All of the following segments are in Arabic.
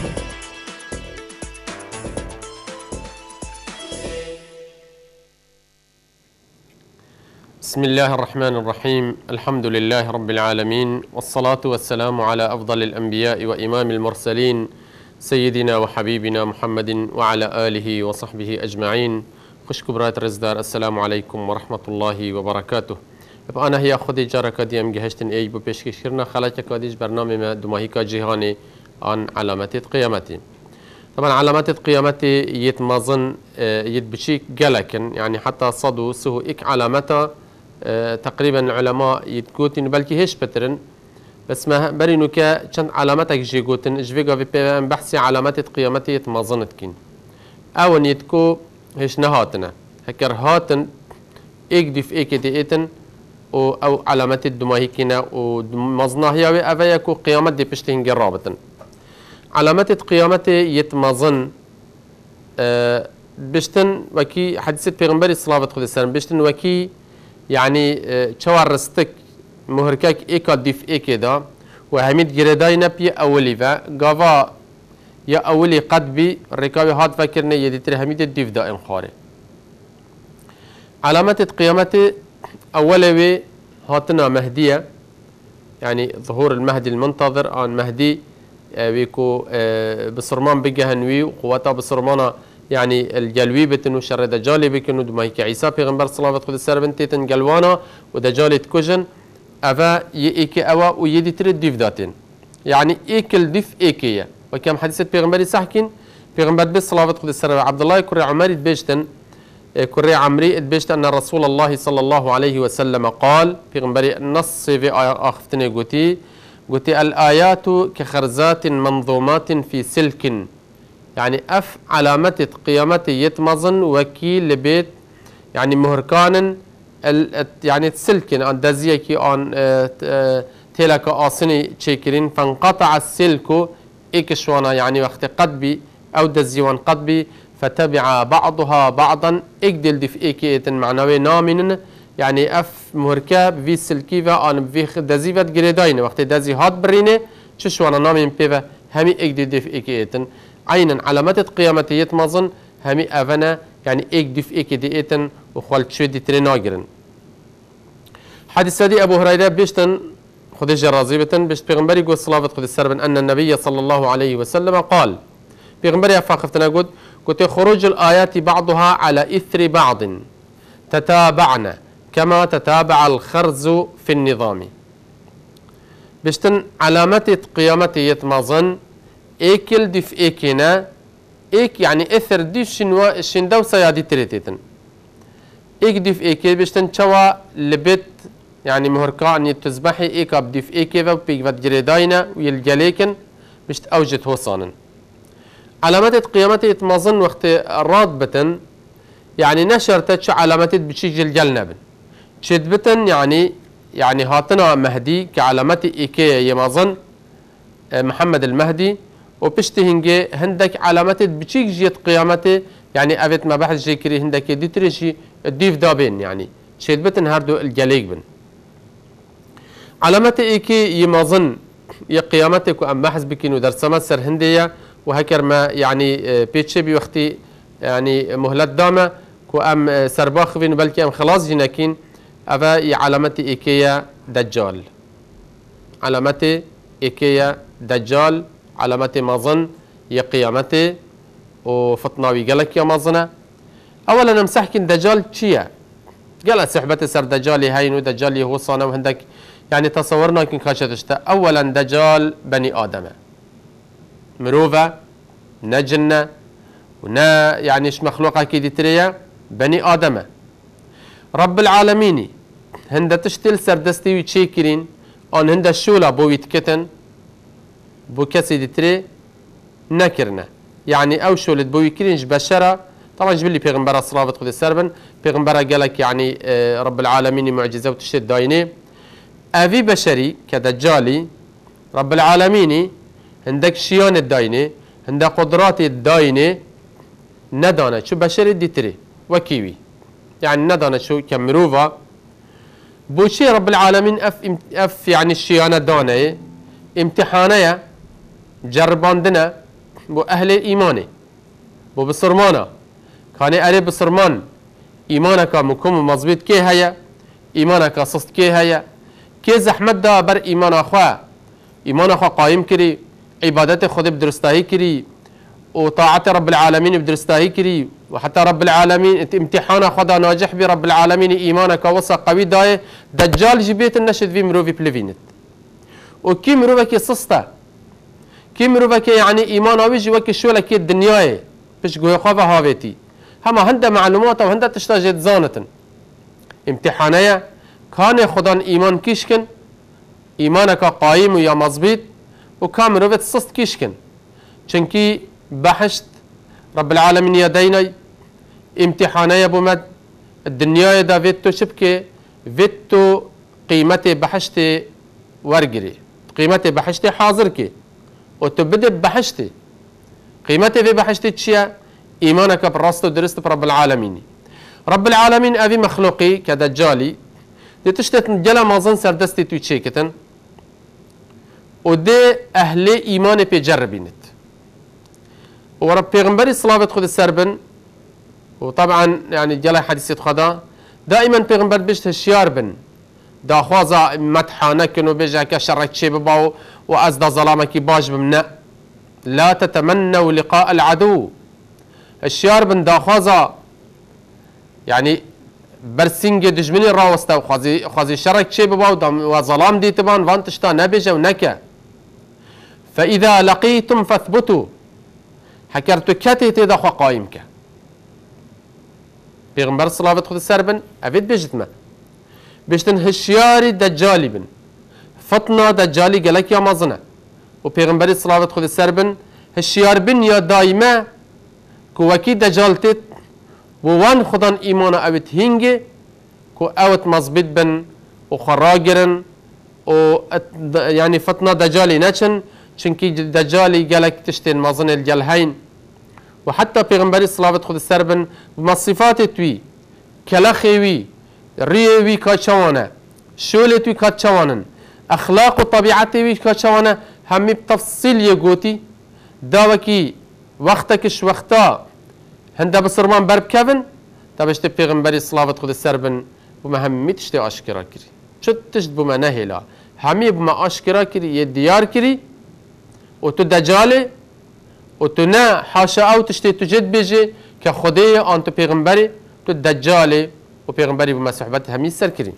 بسم الله الرحمن الرحيم. الحمد لله رب العالمين، والصلاة والسلام على أفضل الأنبياء وإمام المرسلين سيدنا وحبيبنا محمد وعلى آله وصحبه أجمعين. خوش كبرات رزدار، السلام عليكم ورحمة الله وبركاته. أنا هي خودي جارك ديم جهشتن أي ببشكش كرنا خلاك كاديش برنامج دماهيكا جهاني عن علامات قيامتي. طبعا علامات قيامتي يتمازن يتبشيك جلكن، يعني حتى صدو سهو إك علامتا تقريبا العلماء يتقولون بلكي هيش بترن، بس ما برينو كا كان علامتك جيقوتن جفيقا في بحثي علامات قيامتي يتمازنتكين أو يتكو هيش نهاتنا هكر هاتن إيك دي في إيك دي إيتن أو علامات الدماهيكينا ومزناهيا أفياكو قيامت دي بشتهن جرابتن. علامات قيامتي يتمازن بشتن وكي حديث پیغمبر صلى الله عليه وسلم بشتن وكي يعني چوار رستك مهركاك ايكا ديف ايكي دا وهميد جرداي نبي اولي فا قافا يا اولي قد بي الركاوي هاد فكرنا يديتر هميد الديف دا انخاري. علامات قيامتي اولي هاتنا مهدية، يعني ظهور المهدي المنتظر عن مهدي ويكو بصرمان بجهنوي وقواتا بصرمانا يعني الجلوي بتنو شر دجالي بكنو دمايك عيسى پیغمبر صلى الله عليه وسلم تيتن جلوانا ودجالي تكوجن افا ييك اوا ويدي ترد ديف داتين، يعني ايكل ديف ايكيه وكم حديث پیغمبر صحكين پیغمبر بس صلى الله عليه وسلم عبد الله كري عمري بيشتن كري عمري بيشتن ان رسول الله صلى الله عليه وسلم قال پیغمبر نص في اخفتني قلتي الآيات كخرزات منظومات في سلك، يعني أف علامة قيامتي يتمظن وكيل لبيت يعني مهركان يعني السلك عن دزيكي عن تلك آسني تشيكرين فانقطع السلك إكشوانا يعني وقت قدبي أو دزيوان قدبي فتبع بعضها بعضا إجدل دف إيكيتن معنوي نامن، يعني اف مركب في سلكيفا ان في دزيفت جريداين وقت دزي هات برينه ششوانا نامين بيفا همي اكدف اكيتن عينا علامات قيامتي يتمظن همي افنا يعني اكدف اكيتن وخالت شدي تريناجرن. حديث دي ابو هريره بيشتن خديجه رازيبتن بيشت پیغمبري قول صلاه خد السربن ان النبي صلى الله عليه وسلم قال پیغمبري فاقفتنا قلت خروج الايات بعضها على اثر بعض تتابعنا كما تتابع الخرز في النظام. بشتن علامات قيامتي يتمازن ايكل ديف ايكينا ايك يعني اثر ديف شندو سيادي تريتيتن ايك ديف ايكي بشتن شوا لبت يعني مهركا ان يتزبحي ايكا بديف ايكي وبيك جريداينا ويلجليكن بشت اوجت هوصانا. علامات قيامتي يتمازن وقت رادبتن يعني نشرتش علامات بشيج الجلنبن شدبتن يعني هاتنا مهدي كعلامات إيكيا يمازن محمد المهدي وبشتهنجي هندك علامات بتشيك جيت قيامته يعني أبيت ما بحث جيكري هندك ديتريشي الديف دابين يعني شدبتن هردو الجليق بن علامات إيكي يمازن يا قيامتك وأم بحث بكينو درسمات سر هندية وهكر ما يعني بيتشبي وقتي يعني مهلت دامة وأم سرباخ بين بلكي أم خلاص جناكين أفا علامة إيكيا دجال، علامة إيكيا دجال علامة مازن يا قيامته وفطناوي قالك يا مازنة. أولا نمسحكن دجال تشيا قال سحبة سر دجالي هاين ودجالي هو صانا وهندك يعني تصورنا كن خاشتشتا. أولا دجال بني آدم مروفة نجنة ونا يعني ايش مخلوقة كي تريا بني آدم رب العالمين هند تشتل سردستي وتشيكرين ان هند الشولة بو يتكتن بو كسي دتري نكرنا يعني او شولت بو يكرينج بشرة طبعا جبلي پیغمبر صلوات خد السربن پیغمبر قالك يعني رب العالمين معجزة وتشتد دايني افي بشري كدجالي رب العالمين هندك شيان الدايني هند قدرات الدايني ندانا شو بشري دتري وكيوي يعني ندانا شو كمروفا بوشي رب العالمين اف يعني الشيانة دانا امتحانية جرباندنا بو أهل إيمانه بو بسرمانا كان أري بسرمان إيمانك مكم مزبوط كي هيا إيمانك صست كي هيا كي زحمت دا بر إيمان أخوة إيمان أخوة قائم كري عبادت خود بدرستاهي كري وطاعة رب العالمين بدرستاهي كري وحتى رب العالمين امتحان خدا ناجح برب العالمين إيمانك وصا قوي داي دجال جبيت النشد في مروفي بلفينت وكي مروفك صستا كي مروفك يعني إيمان ويجي وكي شو لك الدنيا بش جوه خافة هاويتي هما هندا معلومات وهندا تشتاجت زانة امتحانية كان خدان إيمان كيشكن إيمانك قائم ويا مزبيط وكان مروفت صست كيشكن چنكي بحشت رب العالمين يديني امتحانية بومد الدنيا دا فيتو شبكي فيتو قيمتي بحشتي ورقري قيمتي بحشتي حاضركي وتبدأ بحشتي قيمتي في بحشتي تشيا إيمانك براستو درست برب العالمين رب العالمين أبي مخلوقي كدجالي دي تشتت جلا مازن سردستي تو تشيكتن ودي أهل إيمان بيجربينت ورب بيغمبري صلاة خد السربن وطبعا يعني جلا حديثة خدا دائما بيغمبر بيشت الشيار بن دا خوازا مدحانا كنو بيجا كشرك شي بباو وأزدا ظلامك باج بمنا لا تتمنوا لقاء العدو الشيار بن دا خوازا يعني برسنج دجمني راوستا وخازي شرك شي بباو وظلام دي تبان فانتشتا نبيجا ونكا فإذا لقيتم فاثبتوا حكرتو كاتي تيدا خوا قايمك بيغمبر صلاة خد السربن أفيد بيجتما بيشتن هشياري دجالي بن فطنا دجالي قالك يا مازنة وبيغمبر صلاة خد السربن هشيار بن يا دايما كوكي دجالتت ووان خدان إيمانا أوت هنجي كو أوت مزبط بن وخراجرن و يعني فطنا دجالي ناتشن چنكي دجالي قالك تشتين مازن الجلهين وحتى بيغمبري صلاة خد السربن بما صفات توي كلاخيوي ريوي كاتشوانا شولتوي كاتشوانن أخلاق وطبيعتي كاتشوانا همي بتفصيل يقوتي داوكي وقتكش وقتا هندا بسرمان برب كفن تبشت بيغمبري صلاة خد السربن بما همي تشتي أشكرا كري شد تشت بما نهلا همي بما أشكرا كري يديار كري وتو دجالي وتو نا حاشا او تشتي تجد بيجي كخدية انتو بيغمبري تو دجالي وبيغمبري بما صحبت همي سر كري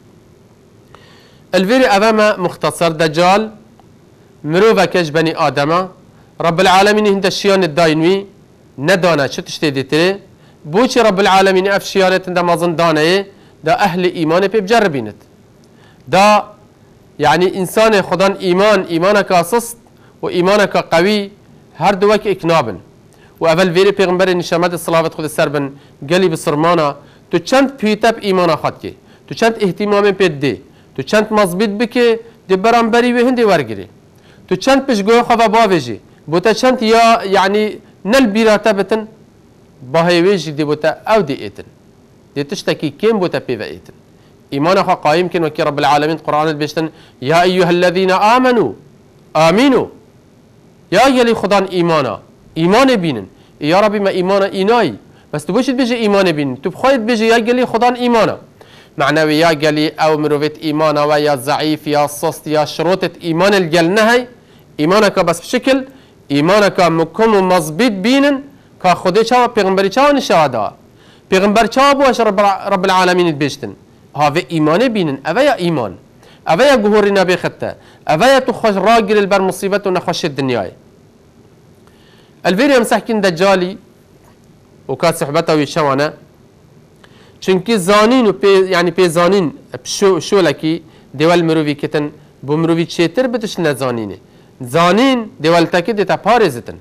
الفيري أمام مختصر دجال مروفا كش بني آدم رب العالمين هند الشيان الداينوي ندانا شو تشتي ديتري بوشي رب العالمين اف شيانت دا مازن دانايه دا أهل إيمان بيجربينت دا يعني إنسان خدان إيمانك أسست وإيمانك قوي هر دوك إكنابن وأول فيري پیغمبر نشامد الصلاة خود السربن قالي بسرمانا تو چند بيتاب إيمانا خد كي تو چند اهتمام بيد دي تو چند مزبط بكي دي برانبري وهندي ورگري تو چند پشگوه خوا باوجي بوتا چند يا يعني نل بيراتا بتن باهيوجي دي بوتا أو دي إيتن دي تشتكي كيم بوتا بيفا إيتن إيمانا خوا قائم كن وكي رب العالمين قرآن البشتن يا أيها الذين آمنوا آمنوا يا يلي خدان إيمانا إيمان بينن يا ربي ما إيمانا إيناي بس تبوش بيجي إيمان بينن تبخايد بيجي يا يلي خدان إيمانا معنوي يا يلي أو مروفت إيمانا ويا ضعيف يا صست يا شروطة إيمان الجل نهي إيمانك بس بشكل إيمانك مكم ومزبط بينن كخدي شا پیغمبري شا نشادا پیغمبر شا بوش رب العالمين البيشتن هذا إيمان بينن أويا إيمان أويا جهور نبي خطة أويا تخش راجل البر مصيبة ونخش الدنيا الفيريم سحكين دجالي وكات صحبته ويشوانا چونكي زانين يعني بي زانين شو لكي دول مروفي كتن بمروفي تشيتر بتش نزانينه زانين دول تاكي دتا بارزتن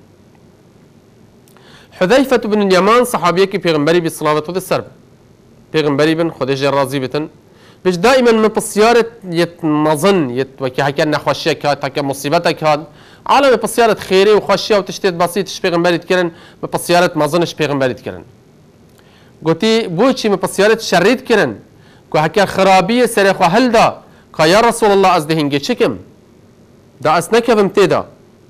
حذيفة بن اليمان صحابيك پیغمبري بالصلاة والسلام پیغمبري بن خديجة راضي بتن بش دائما من بسيارة يتمظن وكي هكا نخوشيك هكا مصيبتك هاد عالم بسيارة خيري وخوشية وتشتيت بسيط اش پیغمبري تكرن بسيارة مظنش پیغمبري تكرن قلتي بوشي من بسيارة شريت كرن كو هكا خرابية سريخو هل دا كا يا رسول الله از دهنجي چكم دا اس نكفم تيدا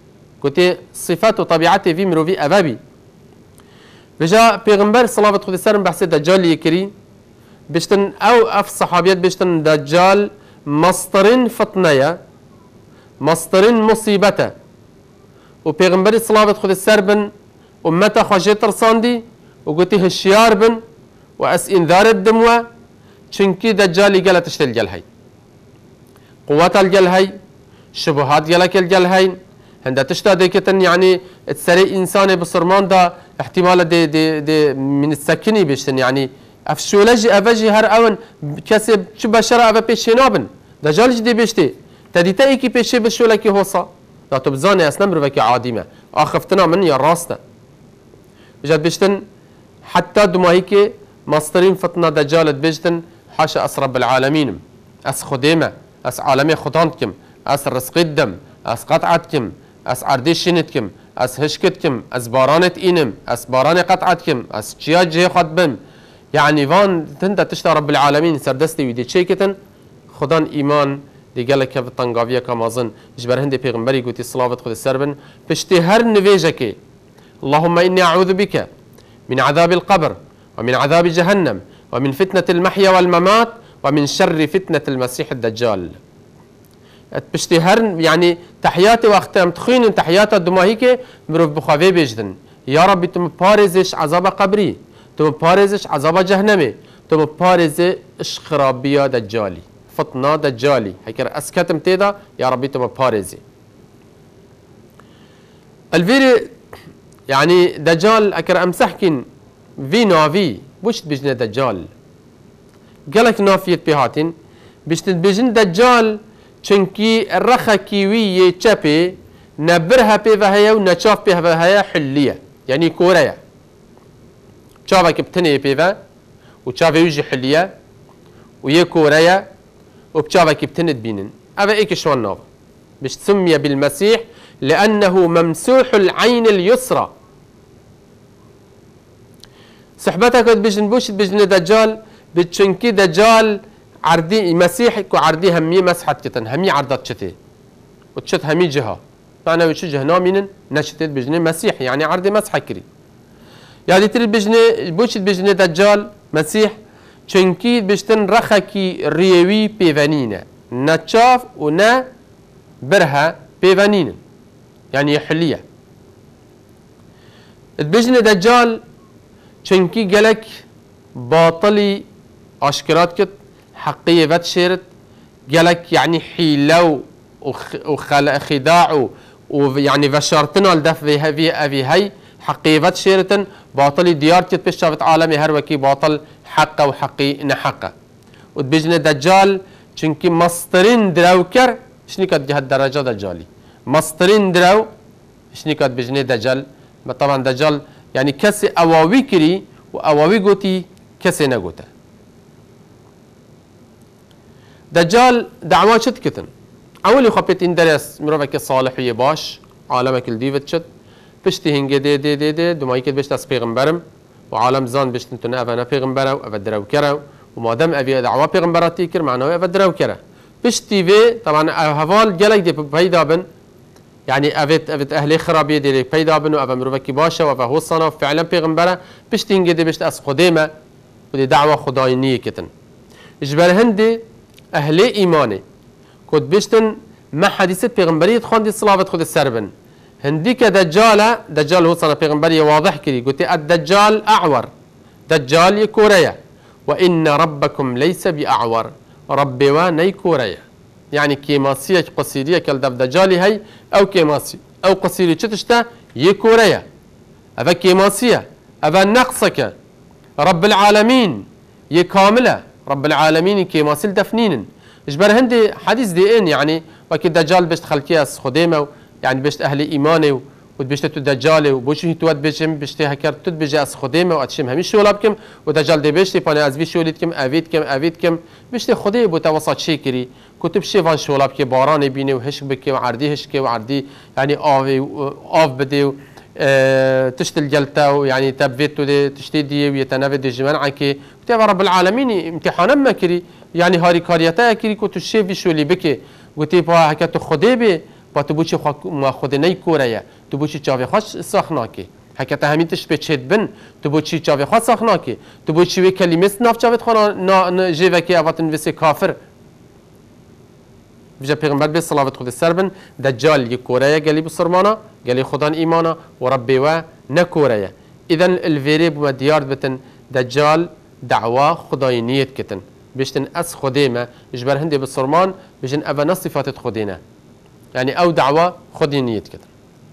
قلت صفات وطبيعته في مروفي أبابي بجا پیغمبر صلوات خود سرم بحث دجال يكري بشتن او اف صحابيات بشتن دجال مصدرين فتنيا مصدرين مصيبته و پیغمبر صلوات خود سربن امتا خواجه ترساندي و قلت هشيار بن و اس انذار الدموة چنكي دجال يقال تشتل الجل هاي قوات الجل هاي شبهات جلك الجل هاي هندا تشتا ديكتن يعني تسري انسان بصرمان دا احتمال دي من السكني بيشتن يعني افشولجي افجي هر اون كسب شو بشرة افا بيشينابن دجالج دي بيشتي تديتا ايكي بيشي بشولكي هوصا لا تبزاني اسنا مروكي عاديمة اخفتنا من يا راسنا بجد بيشتن حتى دماهيكي مصدرين فتنة دجالت بيشتن حاشا اس رب العالمين اس خديمة اس عالمي خدانتكم اس رزق الدم اس قطعتكم اس عرديشينتكم اس هشكتكم اس بارانت اينم اس باران قطعتكم اس جياج جي خطبم يعني فان تنتا تشتا رب العالمين سردستي ويدي تشيكتن خدان ايمان دي قالك كيف الطنقافية كمازن جبر هندي بيغمبري قوتي صلاة خذ السربن بشتي هر نفيجك اللهم اني اعوذ بك من عذاب القبر ومن عذاب جهنم ومن فتنة المحيا والممات ومن شر فتنة المسيح الدجال بشتي هر يعني تحياتي واختام تخين تحيات الدماهيك مروف بخافي بيجدن يا رب تم بارزش عذاب قبري تم بارزش عذاب جهنمي تم بارزش خرابية دجالي فتنة دجالي هيكر اسكتم تيدا يا رب تم بارزي الفيري يعني دجال اكر امسحكن في نافي وش بجنة دجال قالك نافية بهاتين بشتن بجن دجال چنكي الرخا كيوية چپي نبرها بيفهايا ونچاف بيفهايا حلية يعني كوريا چافا كبتني بيفا وچافا يوجي حلية ويه كوريا وبچافا كبتني تبينن افا ايك شوان ناف بش سمي بالمسيح لأنه ممسوح العين اليسرى صحبتك بجن بوش بجن دجال بتشنكي دجال عردي مسيح وعردي همي مسحت كتن همي عرضت شتي وتشت همي جهة معنى وش جهة نامين نشتت بجن مسيح يعني عردي مسح كري يعني تري بجن بوش بجن دجال مسيح چنكي بجتن رخكي ريوي بيفانينا نتشاف ونا برها بيفانين يعني حلية بجن دجال چنكي قالك باطلي اشكرات كت حقية فات شيرت قالك يعني حيلة وخداع ويعني فشارتنا لدف في هاي حقية فات شيرتن باطلي ديارتي بشافت عالمي هروكي باطل حقه وحقي نحقه وتبجن دجال چنكي مصدرين دراوكر شنو كد هالدرجة دجالي مصدرين دراو شنو كد بجن دجال طبعا دجال يعني كسي اواوي كري واواوي قوتي كسي نقوته دجال دعوات شد كتن اولي خبيت ان درس مروفك الصالح يباش عالمك الديفت شد بشتي هنجي دي دمايك بشت اس پیغمبرم وعالم زان بشت انتنا افنا پیغمبرو افدرو كرو وما دام ابي دعوه پیغمبراتي كر معناه افدرو كره بشتي في طبعا هفال جلك دي بيدا بن يعني افت اهلي خرابيه دي بيدا بن وافا مروفك باشا وافا هو صنا فعلا پیغمبره بشتي هنجي دي بشت اس خديمه ودي دعوه خداينيه كتن اجبر هندي اهل ايماني كنت بشتن ما حديث پیغمبرية خواندي صلاة خود السربن هنديك دجال هو صنا پیغمبرية واضح كري قلت الدجال اعور دجال يكوريا وان ربكم ليس باعور ربي واني كوريا يعني كيماسية قصيرية كالدف دجالي هي او كيماسي او قصيرية تشتا يكوريا افا كيماسية افا نقصك رب العالمين يكاملة رب العالمين كيماسي دفنين اجبر هندي حديث دي ان يعني وكي دجال بشت خلكياس خديمه يعني بشت اهل ايماني وبشت دجالي وبوش هتوات بشم بشت هكر تد بجاس خديمه واتشم همي شولابكم ودجال دي بشتي باني از بي شوليتكم افيدكم بشت خدي بو توسط شيكري كتب شيفان شولابك باران بيني وهش بك وعردي هشكي وعردي يعني اف بدي تشتل جلتا يعني تبفيتو دي تشتدي ويتنافد دي جمانعكي وتبع رب العالمين امتحانا ما كري يعني هاري كارياتا كري كنت الشيفي شو اللي بكي قلت با هكا خدي بي با تو بوچی ما خود نی کوره تو بوچی چاوی خوش ساخناکی حکت همیتش به چید بن تو بوچی چاوی خوش ساخناکی تو بوچی وی کلمه ناف چاوت خانا نا جیوه که اواتن ویسی کافر بجا پیغمبر به صلوات خود سربن دجال یک کوره گلی بسرمانا گلی خدان ایمانا و ربی و نکوره اذن الفيري بما ديار بتن دجال دعوة خداي نيت كتن بيشتن أس خديمة يجبر هندي بالصرمان بيجن أبا صفات خدينا يعني أو دعوة خدي نيت كتن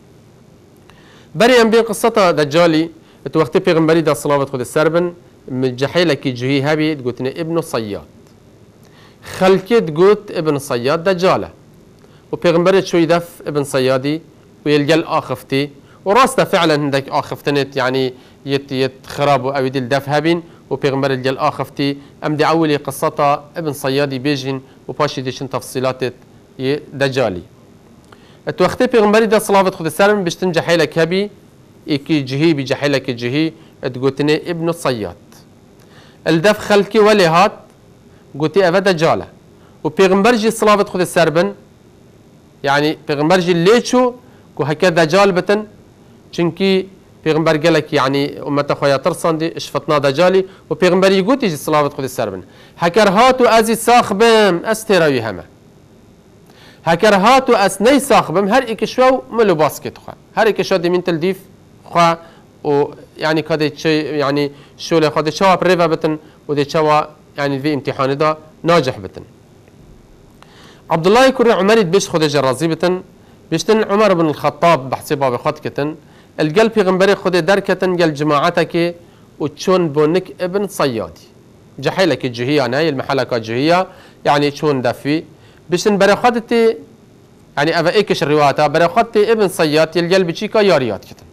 بري بين قصة دجالي توقتي بيغمبري دا صلاة خد السربن من جحيلة كي جهي هبي تقولتني ابن صياد خلكي تقولت ابن صياد دجالة وبيغمبري شو يدف ابن صيادي ويلقى آخفتي وراسته فعلا عندك آخفتنت يعني يت خراب أو يدل دف هبين وبيغمبر الجل آخفتي أم دي أولي قصة ابن صيادي بيجين وباشي ديشن تفصيلات دجالي التوختي بيغمبري دا صلاة خد السلام بيشتن جحيلك هبي إيكي جهي بجحيلك جهي تقولتني ابن الصياد الدف خلكي ولي هات قلتي أفا دجالة وبيغمبر جي صلاة خد السربن يعني بيغمبر جي ليشو كو هكذا دجال بتن چونكي پیغمبر قالك يعني امت خويا ترصندي اشفتنا دجالي وبيغمبر يقول تيجي صلاة خد السربن هكر هاتو ازي ساخبم استراوي هما هكر هاتو اس ني ساخبم هر اكشوا ملو باسكت خو هر اكشوا دي من تلديف خو و يعني كده شيء يعني شو له خد شوا بريفا بتن ودي شوا يعني في امتحان ده ناجح بتن عبد الله يكون عمر بيش خد جرازي بتن بيشتن عمر بن الخطاب بحسي باب خد كتن القلب پیغمبر خود دركتن قال جماعتك وتشون بونك ابن صيادي جحيلك الجهية ناي المحلك الجهية يعني تشون دفي بيشتن برخدتي يعني افا ايكش الروايات برخدتي ابن صياد القلب تشيكا ياريات كتن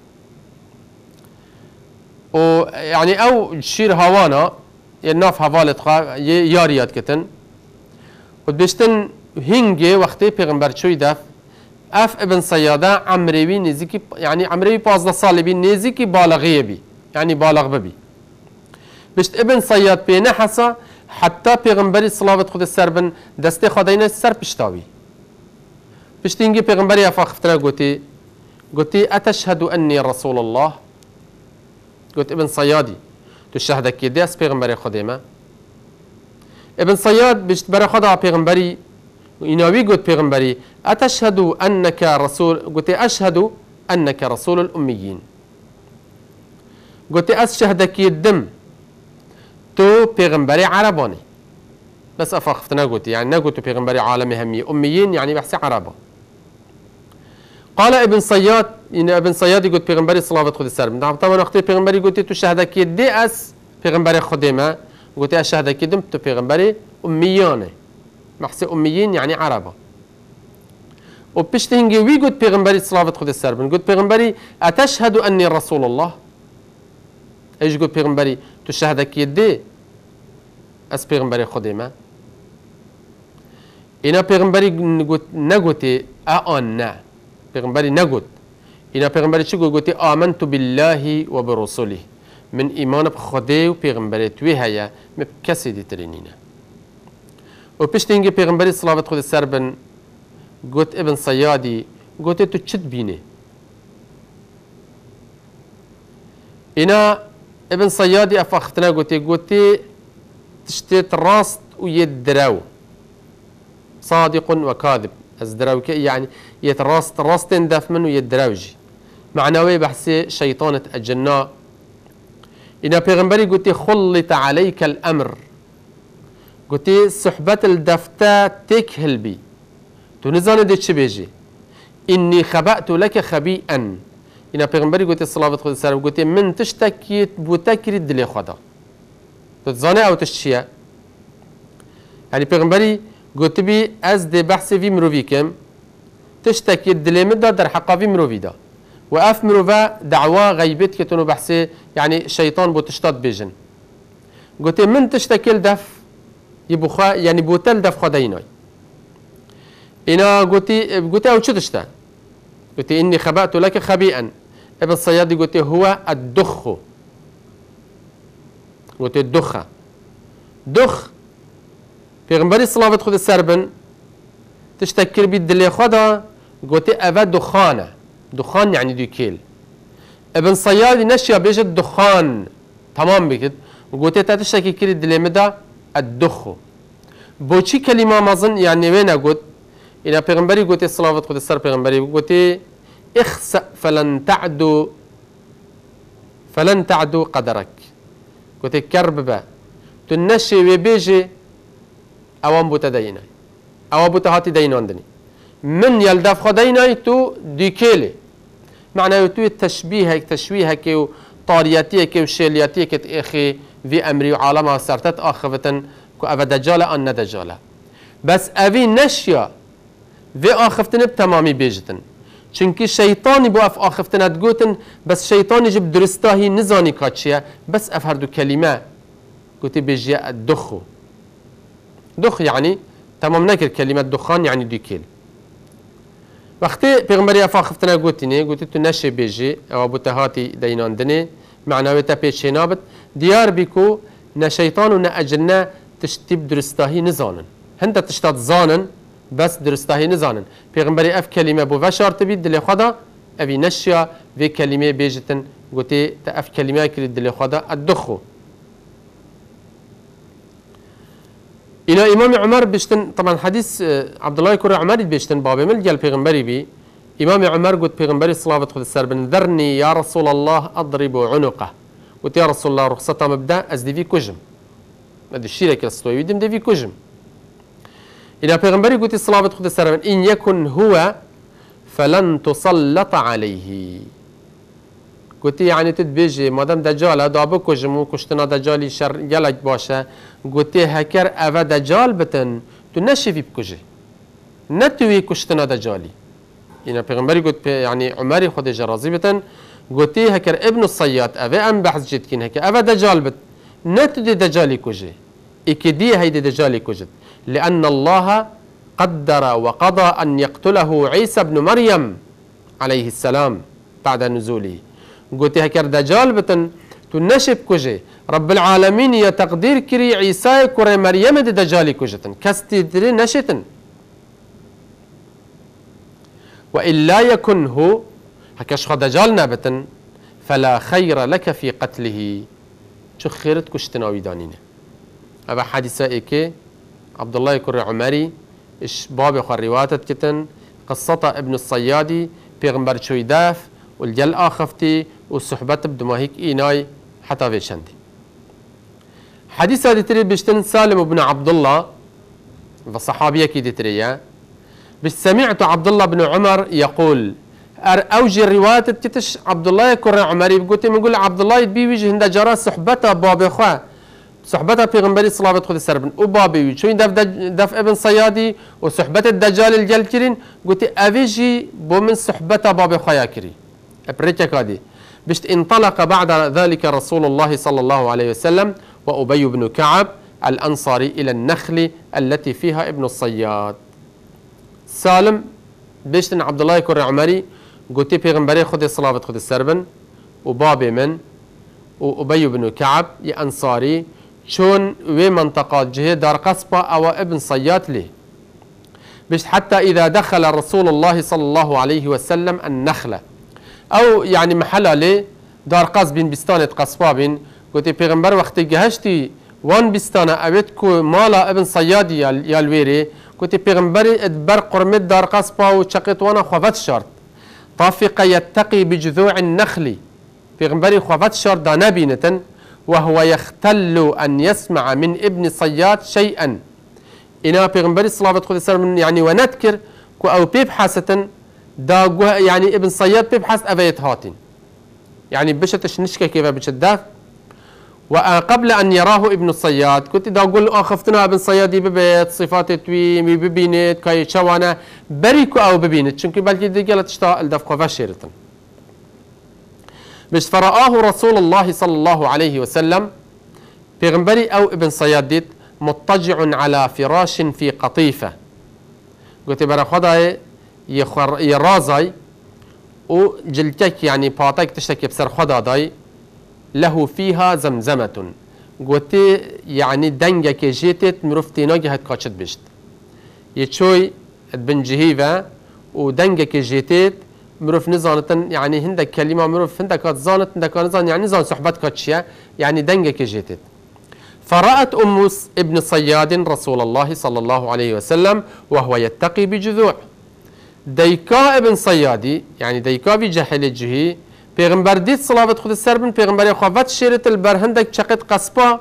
ويعني او شير هوانا الناف هوالت ياريات كتن وبيشتن هنجي وقتي پیغمبر شوي دف اف ابن صيادة عمري نزيكي يعني عمري 15 سال بي نزيكي بالغيه بي يعني بالغ ببي بشت ابن صياد بينا حسا حتى پیغمبري صلاة خود السربن دستي خدينا السر بشتاوي بشتينجي پیغمبري افا خفتنا قلتي اتشهد اني رسول الله قلت ابن صيادي تشهدك يدي اس پیغمبري خديما ابن صياد بشت برا خدا پیغمبري إناوي قلت پیغمبري أتشهد أنك رسول قلت أشهد أنك رسول الأميين قلت أشهدك الدم تو پیغمبري عرباني بس أفاختنا قلت يعني نا قلت پیغمبري عالمي همي أميين يعني بحث عربا قال ابن صياد إن ابن صياد قلت پیغمبري صلاة خد السلام طبعا أختي پیغمبري قلت تشهدك يدي أس پیغمبري خدمة قلت أشهدك الدم تو پیغمبري أمياني محسي أميين يعني عربة وبشتهنجي وي قلت پیغمبري صلاة خد السربن قلت پیغمبري أتشهد أني رسول الله ايش قلت پیغمبري تشهدك يدي أس پیغمبري خدمة إنا پیغمبري نقولتي أنا پیغمبري نقول إنا پیغمبري شو قلت آمنت بالله وبرسوله من إيمان بخده وپیغمبري توي هيا مبكسي دي ترينينا وبشتينجي پیغمبري صلاة خود السربن قلت ابن صيادي قلت تو تشد بيني إنا ابن صيادي أفاختنا قلت تشتت راست ويدراو صادق وكاذب أزدراو يعني يتراست راستين داف منه يدراوجي معنوي بحسي شيطانة الجنة إنا پیغمبري قلت خلط عليك الأمر قلت صحبة الدفتا تكهل بي تنزان دي بيجي إني خبأت لك خبيئا إنا پیغمبري قلت الصلاة خود السلام قلت من تشتكي بوتكري دلي خدا تتزاني أو تشتشيا يعني پیغمبري قلت بي أز دي بحث في مروفي كم تشتكي دلي مدى در حقا في مروفي دا وأف مروفا دعوة غيبت كتنو بحثي يعني شيطان بوتشتات بيجن قلت من تشتكي الدف يبخا يعني بوتل دف خديناي إنا قلت أو شو تشتا قلت إني خبأت لك خبيئا ابن صياد قلت هو الدخ قلت الدخة دخ پیغمبري صلاة خود السربن تشتكر بيد اللي خدا قوتي أفا دخانة، دخان يعني ديكيل. ابن صياد نشيا بيجت دخان تمام بكت، قوتي تاتشتكي كري دليمدا الدخو. بوشي كلمة مازن يعني وين قلت إلى پیغمبري قلت الصلاة قلت السر پیغمبري قلت اخسأ فلن تعدو قدرك. قلت كرب با تنشي وبيجي اوان بوتا ديناي او بوتا هاتي ديناندني من يلدف خديناي تو ديكيلي معناه تو تشويهك وطارياتيك وشيلياتيك اخي في امري وعالمها سرتت اخفتن كو افا دجالة ان دجالة بس افي نشيا في اخفتن بتمامي بيجتن چونكي شيطاني بو اف اخفتن تقوتن بس شيطاني جب درستاهي نزاني كاتشيا بس اف هردو كلمة قلت بيجي الدخو دخ يعني تمام نكر كلمة دخان يعني ديكيل وقتی پیغمبری افا خفتنا گوتینه گوتی تو نشه بیجی او بوتهاتی دیناندنه معناوی تا پیچه نابد دیار بیکو نه شیطان و نه اجنه تشتیب درستاهی نزانن هنده تشتاد زانن بس درستاهی نزانن پیغمبری اف کلمه بو وشارت بید دل خدا اوی نشیا وی کلمه بیجتن گوتی تا اف کلمه کرد دل خدا الدخو إلى إمام عمر بيشتن طبعا حديث عبد الله كوري عمر بيشتن بابي مل قال بيغمبري بي إمام عمر قلت بيغمبري صلاة خذ السربن ذرني يا رسول الله أضرب عنقه قلت يا رسول الله رخصتها مبدأ أزدي في كجم هذا الشيء لك الصوي يدم دي في كجم إلى بيغمبري قلت صلاة خذ السربن إن يكن هو فلن تسلط عليه قلت يعني تدبيجي مادام دجال دابو كجمو كشتنا دجالي شر يلك باشا قلت هكر أفا دجال بتن تنشي في بكجي نتوي كشتنا دجالي يعني پیغمبري قلت يعني عمري خود جرازي بتن قلت هكر ابن الصياد أفا أم بحث جدكين هكر أفا دجال بت نتدي دجالي كجي إكدي هيدي دجالي كجد لأن الله قدر وقضى أن يقتله عيسى بن مريم عليه السلام بعد نزوله قلت هكر دجال بتن تنشب كجي رب العالمين يا تقدير كري عيسى كري مريم دي دجالي كجتن كستي دري نشتن وإلا يكن هو هكاش دجال نابتن فلا خير لك في قتله شو خيرت كشتناوي دانينه أبا حادثة إيكي عبد الله كري عمري إش باب خو رواتت كتن قصة ابن الصيادي بيغمبر شويداف والجل آخفتي والصحبات بدماهيك إيناي حتى في شندي حديث هذه تري بيشتن سالم بن عبد الله والصحابية كي تريا بس سمعت عبد الله بن عمر يقول أوجي الرواية تتش عبد الله يكون عمري بقولت يقول عبد الله يبي وجه هند جرى صحبته باب خوا صحبته بيغمبري صلاة خذ السربن وبابي شو دف ابن صيادي وصحبة الدجال الجلكرين قلت أفيجي بومن صحبته باب خوا كري أبريتك هذه بشت انطلق بعد ذلك رسول الله صلى الله عليه وسلم وأبي بن كعب الأنصاري إلى النخل التي فيها ابن الصياد سالم بشتن عبد الله يكون عمري قلت بيغمبري خذ الصلاة خذ السربن وبابي من وأبي بن كعب يا أنصاري شون وي منطقة جهة دار قصبة أو ابن صياد لي بشت حتى إذا دخل رسول الله صلى الله عليه وسلم النخلة أو يعني محلة لي دار قصبين بستانة قصبابين قلت بيغمبر وقت جهشتي وان بستانة أبيتكو مالا ابن صيادي يالويري قلت بيغمبري ادبر قرمت دار قصبة وشقيت وانا خوفت شرط طافق يتقي بجذوع النخل بيغمبري خوفت شرط دا نبينة وهو يختل أن يسمع من ابن صياد شيئا إنا بيغمبري صلاة خذ السلام يعني ونذكر كو أو بيبحثة دا يعني ابن صياد بيبحث أبيت هاتين يعني بشتش نشكة كيف بشداف وقبل أن يراه ابن الصياد كنت دا أقول أخفتنا ابن صيادي ببيت صفات تويمي ببينت كاي شوانا بريكو أو ببينت شنكي بلكي دي قالت اشتاء الدفقة فشيرة مش فرآه رسول الله صلى الله عليه وسلم بيغمبري أو ابن صياد ديت مضطجع على فراش في قطيفة قلت برا خداي يرازاي وجلتك يعني باتك تشتكي بسر خدا داي له فيها زمزمة قلت يعني دنجك جيتت مرفتي ناجي هاد كاتشت بشت يتشوي بن جهيفة ودنجك جيتيت مروف نزانتن يعني هندك كلمة مروف هندك زانت هندك نزان يعني نزان صحبتك تشيا يعني دنجك جيتيت. فرأت أم ابن صياد رسول الله صلى الله عليه وسلم وهو يتقي بجذوع. ديكا ابن صيادي يعني ديكا بجحل جهي پیغمبر دید صلوات خود سر بن پیغمبر خواهد شیرت البرهندك شقت قصبا.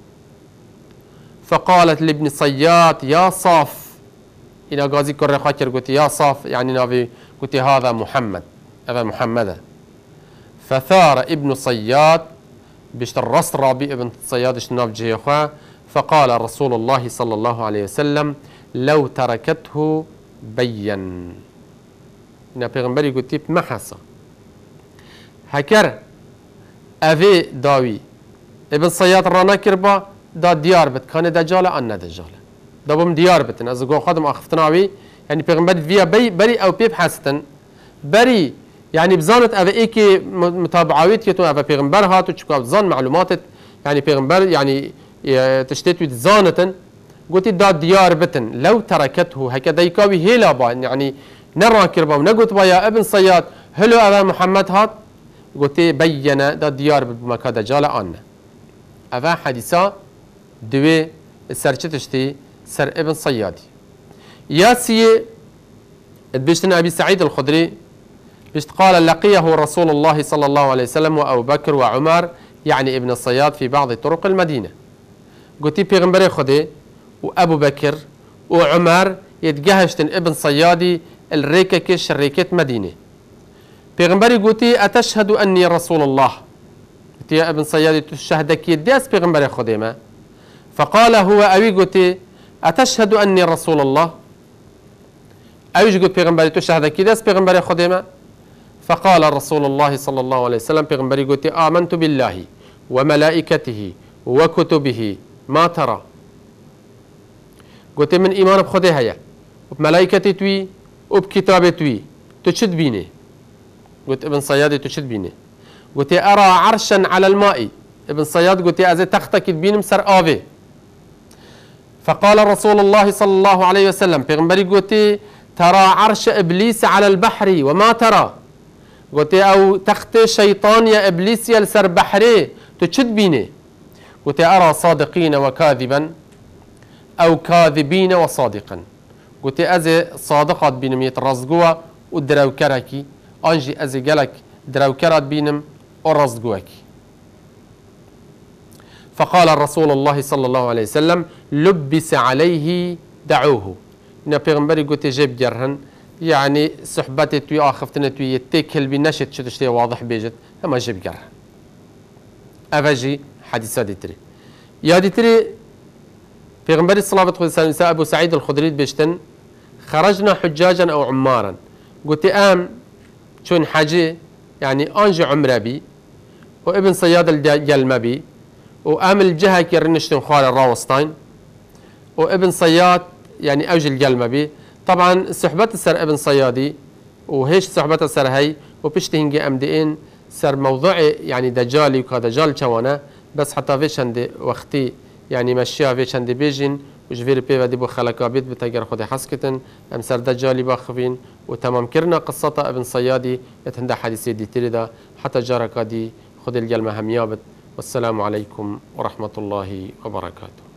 فقالت لابن صياد يا صاف إلى غازي كره خاكر قلت يا صاف يعني نبي قلت هذا محمد هذا محمد. فثار ابن صياد بيشتر رص رابي ابن صياد اشتناف جيخوا. فقال رسول الله صلى الله عليه وسلم لو تركته بين. إن پیغمبري قلت ما حسا هكر أفي داوي ابن صياد رانا كربا دا ديار بت كان دجالة أن دجالة دابم ديار بتن از گو خادم آخفتناوی يعني پیغمبر فيها بري أو بيب حسن بري يعني بزانت أفي إيكي متابعويت كتو أفي پیغمبر هاتو چكو بزان معلومات يعني پیغمبر يعني تشتيتو زانتن قلت دا ديار بتن لو تركته هكذا يكاوي هيلا با يعني نرى كربا ونقول با يا ابن صياد هلو أفا محمد هات قلت بين دا ديار بمكا دجال آن. أفا حديثا دوي سرچتشتي سر ابن صيادي. ياسي بيشتنا أبي سعيد الخدري بيشت قال لقيه رسول الله صلى الله عليه وسلم وأبو بكر وعمر يعني ابن الصياد في بعض طرق المدينة. قلت بيغمبري خدي وأبو بكر وعمر يتجهشتن ابن صيادي الريكة كش الريكة مدينة. پیغمبری گوتی اتشهد انی رسول الله. گوتی یا ابن صیادی تو شهدکی دیاس پیغمبر خودمه. فقال هو اوی گوتی اتشهد انی رسول الله. اویش گوت پیغمبری تو شهدکی دیاس پیغمبر خودمه. فقال رسول الله صلى الله عليه وسلم پیغمبری گوتی آمنت بالله وملائكته وكتبه ما ترى. گوتی من ایمان بخوده هيا وبملائكتي توي وبكتابه توي تو چد بینه. قلت ابن صياد تشد بيني. قلت أرى عرشا على الماء. ابن صياد قلت أزي تختك بين مسر آفي. فقال رسول الله صلى الله عليه وسلم پیغمبري قلت ترى عرش إبليس على البحر وما ترى. قلت أو تخت شيطان يا إبليس يلسر بحري تشد بيني. قلت أرى صادقين وكاذبا أو كاذبين وصادقا. قلت أزي صادقات بينم يترزقوا ودرو كركي أنجي أزي قالك دروكرات بينم ورصد قواك. فقال الرسول الله صلى الله عليه وسلم لبس عليه دعوه. إن پیغمبري قلت جيب جرهن يعني صحبتي توي آخفتنا توي يتكل بنشت شتشتي واضح بيجت هما جيب جرهن. أفاجي حديثة دي تري يا دي تري پیغمبري صلى الله عليه وسلم أبو سعيد الخدري بيشتن خرجنا حجاجا أو عمارا. قلت شون حاجة يعني أنجي عمره بي وابن صياد الجلمة بي وأمل جهة كرنشتن خال الراوستين وابن صياد يعني أوج الجلمة بي. طبعا صحبت سر ابن صيادي وهيش صحبت سر هي وبشتهنجي أمدئين سر موضوع يعني دجالي وكدجال شوانا بس حتى فيش عندي وقتي يعني مشيها فيش عندي بيجين وجفير بيفا دي بو خلقا بيت بتاجر خدي حسكتن ام سر دجالي باخفين وتمام كرنا قصة ابن صيادي يتهندى حديثي دي تريدا حتى جاركا دي خد الجلمة هميابت. والسلام عليكم ورحمة الله وبركاته.